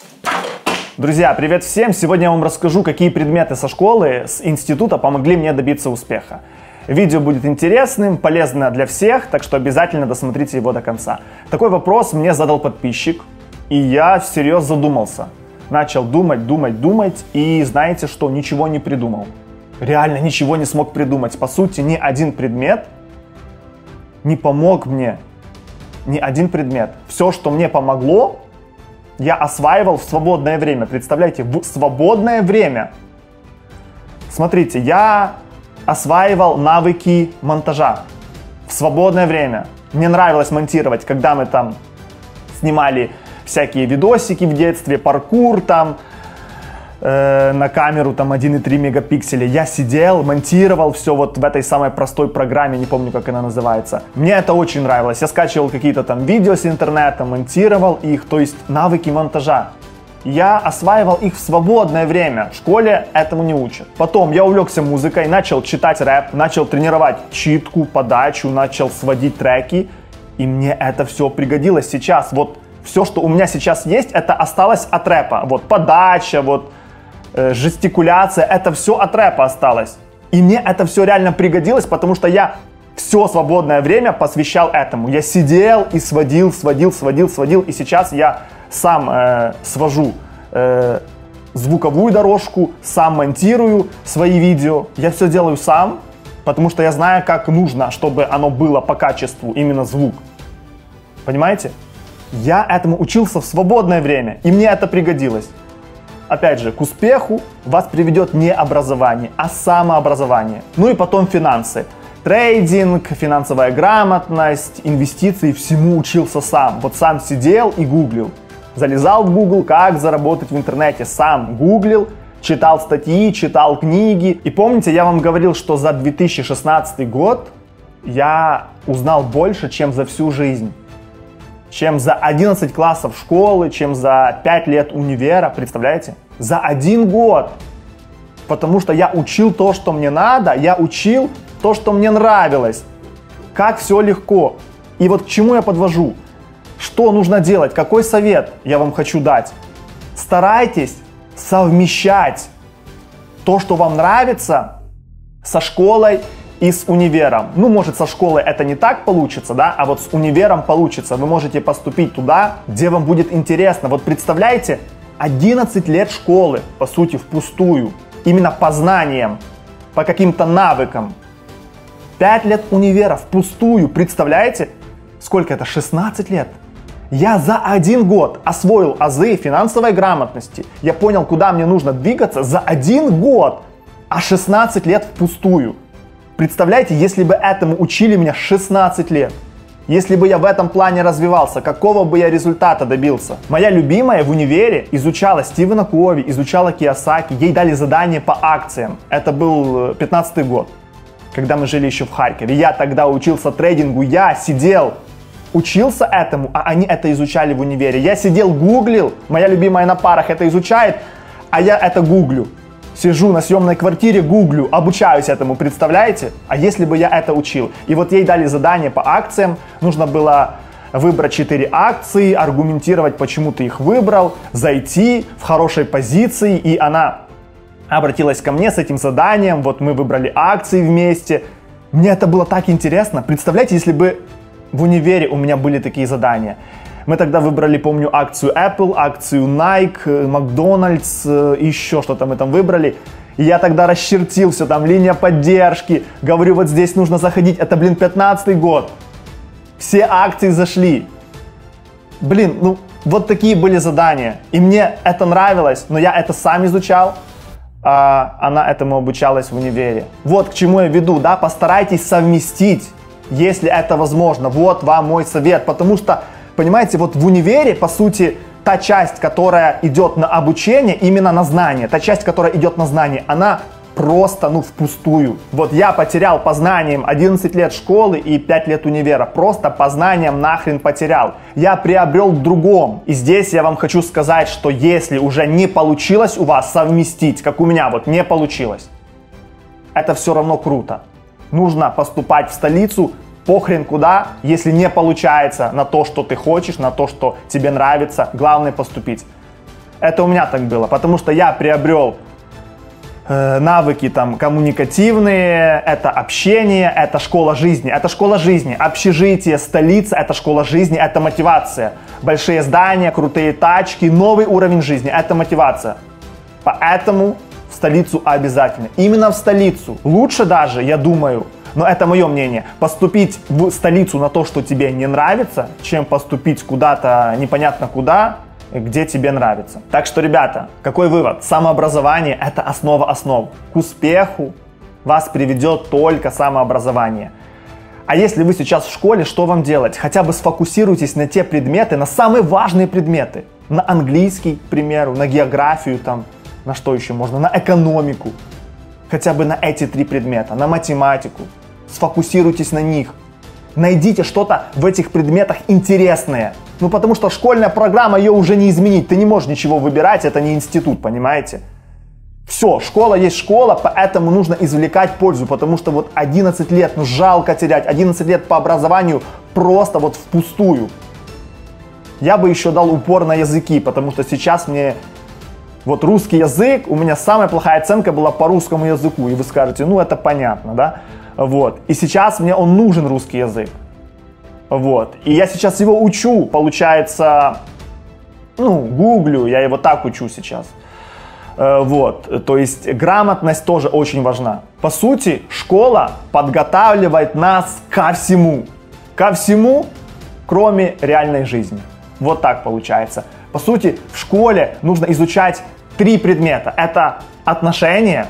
Друзья, привет всем! Сегодня я вам расскажу, какие предметы со школы, с института помогли мне добиться успеха. Видео будет интересным, полезно для всех, так что обязательно досмотрите его до конца. Такой вопрос мне задал подписчик, и я всерьез задумался. Начал думать, и знаете что, ничего не придумал. Реально ничего не смог придумать. По сути, ни один предмет не помог мне. Ни один предмет. Все, что мне помогло, я осваивал в свободное время. Представляете, в свободное время. Смотрите, я осваивал навыки монтажа в свободное время. Мне нравилось монтировать, когда мы там снимали всякие видосики в детстве, паркур там, на камеру там 1,3 мегапикселя. Я сидел, монтировал все вот в этой самой простой программе, не помню, как она называется. Мне это очень нравилось. Я скачивал какие-то там видео с интернета, монтировал их, то есть навыки монтажа. Я осваивал их в свободное время. В школе этому не учат. Потом я увлекся музыкой, начал читать рэп, начал тренировать читку, подачу, начал сводить треки. И мне это все пригодилось сейчас. Вот все, что у меня сейчас есть, это осталось от рэпа. Вот подача, вот жестикуляция, это все от рэпа осталось. И мне это все реально пригодилось, потому что я все свободное время посвящал этому. Я сидел и сводил. И сейчас я сам свожу звуковую дорожку, сам монтирую свои видео. Я все делаю сам, потому что я знаю, как нужно, чтобы оно было по качеству, именно звук. Понимаете? Я этому учился в свободное время, и мне это пригодилось. Опять же, к успеху вас приведет не образование, а самообразование. Ну и потом финансы. Трейдинг, финансовая грамотность, инвестиции, всему учился сам. Вот сам сидел и гуглил. Залезал в Google, как заработать в интернете. Сам гуглил, читал статьи, читал книги. И помните, я вам говорил, что за 2016 год я узнал больше, чем за всю жизнь. Чем за 11 классов школы, чем за 5 лет универа, представляете? За 1 год. Потому что я учил то, что мне надо, я учил то, что мне нравилось. Как все легко. И вот к чему я подвожу? Что нужно делать? Какой совет я вам хочу дать? Старайтесь совмещать то, что вам нравится, со школой и с универом. Ну, может, со школой это не так получится, да, а вот с универом получится. Вы можете поступить туда, где вам будет интересно. Вот представляете, 11 лет школы, по сути, впустую. Именно по знаниям, по каким-то навыкам. 5 лет универа впустую. Представляете, сколько это? 16 лет. Я за 1 год освоил азы финансовой грамотности. Я понял, куда мне нужно двигаться за 1 год, а 16 лет впустую. Представляете, если бы этому учили меня 16 лет, если бы я в этом плане развивался, какого бы я результата добился? Моя любимая в универе изучала Стивена Кови, изучала Кийосаки, ей дали задание по акциям. Это был 15-й год, когда мы жили еще в Харькове. Я тогда учился трейдингу, я сидел, учился этому, а они это изучали в универе. Я сидел, гуглил, моя любимая на парах это изучает, а я это гуглю. Сижу на съемной квартире, гуглю, обучаюсь этому, представляете? А если бы я это учил? И вот ей дали задание по акциям, нужно было выбрать 4 акции, аргументировать, почему ты их выбрал, зайти в хорошей позиции, и она обратилась ко мне с этим заданием, вот мы выбрали акции вместе. Мне это было так интересно, представляете, если бы в универе у меня были такие задания. Мы тогда выбрали, помню, акцию Apple, акцию Nike, Макдональдс, еще что-то мы там выбрали. И я тогда расчертил все, там линия поддержки. Говорю, вот здесь нужно заходить. Это, 15-й год. Все акции зашли. Ну, вот такие были задания. И мне это нравилось, но я это сам изучал, а она этому обучалась в универе. Вот к чему я веду, да, постарайтесь совместить, если это возможно. Вот вам мой совет, потому что понимаете, вот в универе, по сути, та часть, которая идет на обучение, именно на знание, та часть, которая идет на знание, она просто, впустую. Вот я потерял по знаниям 11 лет школы и 5 лет универа. Просто по знаниям нахрен потерял. Я приобрел в другом. И здесь я вам хочу сказать, что если уже не получилось у вас совместить, как у меня вот не получилось, это все равно круто. Нужно поступать в столицу, похрен куда, если не получается на то, что ты хочешь, на то, что тебе нравится, главное поступить. Это у меня так было, потому что я приобрел навыки там коммуникативные, это общение, это школа жизни, общежитие, столица, это школа жизни, это мотивация, большие здания, крутые тачки, новый уровень жизни, это мотивация. Поэтому в столицу обязательно, именно в столицу. Лучше даже, я думаю, но это мое мнение, поступить в столицу на то, что тебе не нравится, чем поступить куда-то непонятно куда, где тебе нравится. Так что, ребята, какой вывод? Самообразование – это основа основ. К успеху вас приведет только самообразование. А если вы сейчас в школе, что вам делать? Хотя бы сфокусируйтесь на те предметы, на самые важные предметы. На английский, к примеру, на географию, там, на что еще можно, на экономику. Хотя бы на эти 3 предмета, на математику. Сфокусируйтесь на них. Найдите что-то в этих предметах интересное. Ну, потому что школьная программа, ее уже не изменить. Ты не можешь ничего выбирать, это не институт, понимаете? Все, школа есть школа, поэтому нужно извлекать пользу. Потому что вот 11 лет, ну жалко терять, 11 лет по образованию просто вот впустую. Я бы еще дал упор на языки, потому что сейчас мне... Вот русский язык, у меня самая плохая оценка была по русскому языку. И вы скажете, ну это понятно, да? Вот. И сейчас мне он нужен, русский язык. Вот. И я сейчас его учу, получается, ну, гуглю, я его так учу сейчас. Вот. То есть грамотность тоже очень важна. По сути, школа подготавливает нас ко всему. Ко всему, кроме реальной жизни. Вот так получается. По сути, в школе нужно изучать 3 предмета. Это отношения,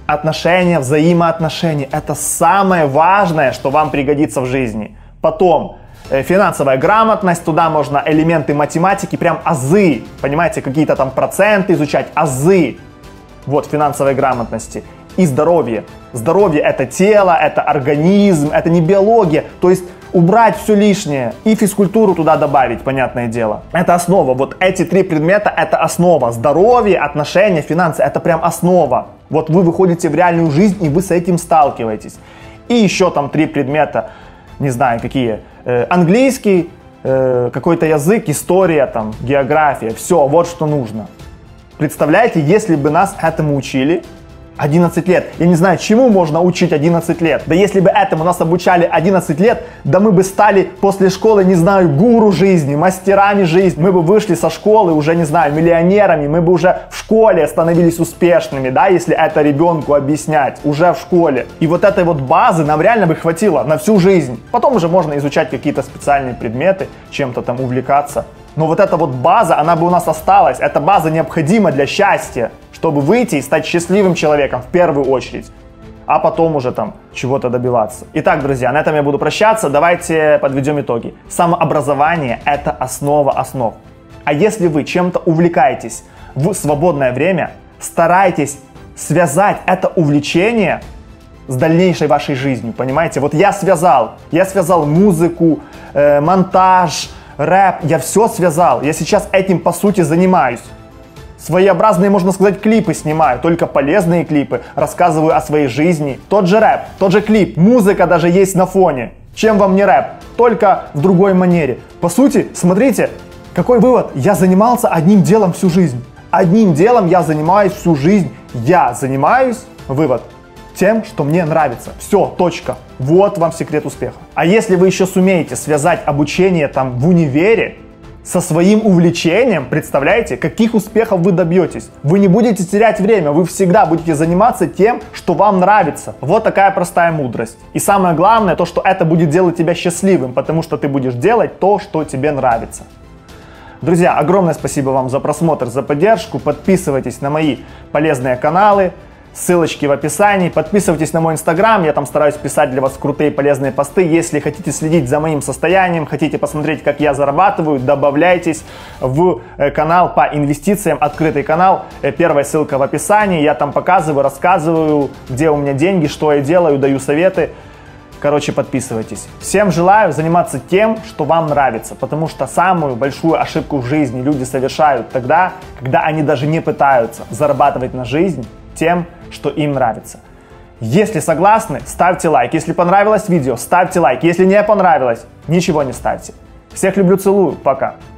взаимоотношения. Это самое важное, что вам пригодится в жизни. Потом финансовая грамотность, туда можно элементы математики, прям азы, понимаете, какие-то там проценты изучать, азы. Вот, финансовой грамотности. И здоровье. Здоровье – это тело, это организм, это не биология. То есть убрать все лишнее и физкультуру туда добавить, понятное дело. Это основа. Вот эти 3 предмета – это основа. Здоровье, отношения, финансы – это прям основа. Вот вы выходите в реальную жизнь, и вы с этим сталкиваетесь. И еще там 3 предмета, не знаю какие. Английский, какой-то язык, история, там, география. Все, вот что нужно. Представляете, если бы нас этому учили 11 лет. Я не знаю, чему можно учить 11 лет. Да если бы этому нас обучали 11 лет, да мы бы стали после школы, не знаю, гуру жизни, мастерами жизни. Мы бы вышли со школы уже, не знаю, миллионерами. Мы бы уже в школе становились успешными, да, если это ребенку объяснять. Уже в школе. И вот этой вот базы нам реально бы хватило на всю жизнь. Потом уже можно изучать какие-то специальные предметы, чем-то там увлекаться. Но вот эта вот база, она бы у нас осталась. Эта база необходима для счастья, чтобы выйти и стать счастливым человеком в первую очередь, а потом уже там чего-то добиваться. Итак, друзья, на этом я буду прощаться. Давайте подведем итоги. Самообразование – это основа основ. А если вы чем-то увлекаетесь в свободное время, старайтесь связать это увлечение с дальнейшей вашей жизнью, понимаете? Вот я связал музыку, монтаж, рэп, я все связал. Я сейчас этим, по сути, занимаюсь. Своеобразные, можно сказать, клипы снимаю, только полезные клипы, рассказываю о своей жизни. Тот же рэп, тот же клип, музыка даже есть на фоне. Чем вам не рэп? Только в другой манере. По сути, смотрите, какой вывод. Я занимался одним делом всю жизнь. Одним делом я занимаюсь всю жизнь. Я занимаюсь, вывод, тем, что мне нравится. Все, точка. Вот вам секрет успеха. А если вы еще сумеете связать обучение там в универе со своим увлечением, представляете, каких успехов вы добьетесь? Вы не будете терять время, вы всегда будете заниматься тем, что вам нравится. Вот такая простая мудрость. И самое главное, то, что это будет делать тебя счастливым, потому что ты будешь делать то, что тебе нравится. Друзья, огромное спасибо вам за просмотр, за поддержку. Подписывайтесь на мои полезные каналы. Ссылочки в описании. Подписывайтесь на мой инстаграм, я там стараюсь писать для вас крутые полезные посты. Если хотите следить за моим состоянием, хотите посмотреть, как я зарабатываю, добавляйтесь в канал по инвестициям, открытый канал. Первая ссылка в описании. Я там показываю, рассказываю, где у меня деньги, что я делаю, даю советы. Короче, подписывайтесь. Всем желаю заниматься тем, что вам нравится, потому что самую большую ошибку в жизни люди совершают тогда, когда они даже не пытаются зарабатывать на жизнь тем, что им нравится. Если согласны, ставьте лайк. Если понравилось видео, ставьте лайк. Если не понравилось, ничего не ставьте. Всех люблю, целую. Пока.